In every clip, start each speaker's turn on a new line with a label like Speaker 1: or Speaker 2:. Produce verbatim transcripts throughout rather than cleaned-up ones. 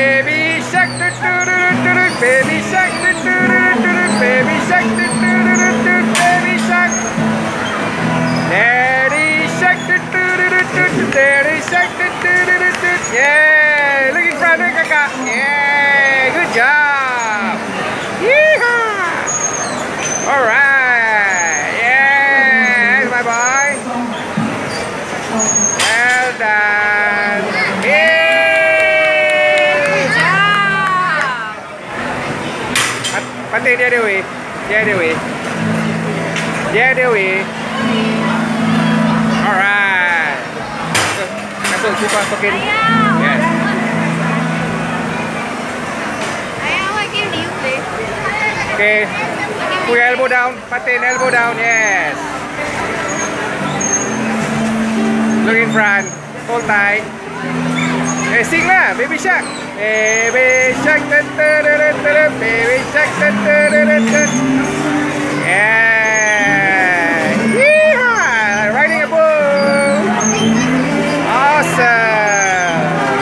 Speaker 1: Baby shark, do do do do do. Baby shark, do do do do do. Baby shark, do do do do do. Baby shark. Daddy shark, do do do do do. Daddy shark, do do do do do. Yeah, look in front, look kakak. Yeah, good job. Yeehaw. All right. Yeah, my boy. Well done. Yeah. Fatin dia ada weh. Dia ada weh. Dia ada weh. Alright. Masuk cuba Fatin. Yes.
Speaker 2: Ayah, what game do you play?
Speaker 1: Okay. Put your elbow down. Fatin, elbow down. Yes. Look in front. Hold tight. Eh, sing lah, Baby Shark. Baby Shark, da, da, da, da, da, Baby Shark, da, da, da, da, da. Yeah. Yeehaw! Riding a bull. Awesome.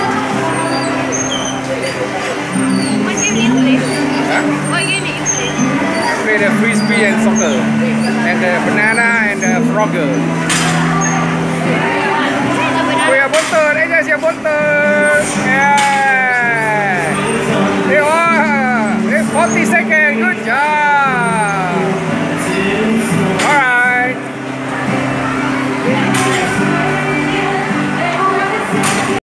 Speaker 2: What game do you play?
Speaker 1: Huh?
Speaker 2: What game do you play?
Speaker 1: I play the frisbee and soccer, and the banana and the frogger. Oh ya, bontot, aja siap bontot. Yeah. Eh, wah, eh, forty second, good job.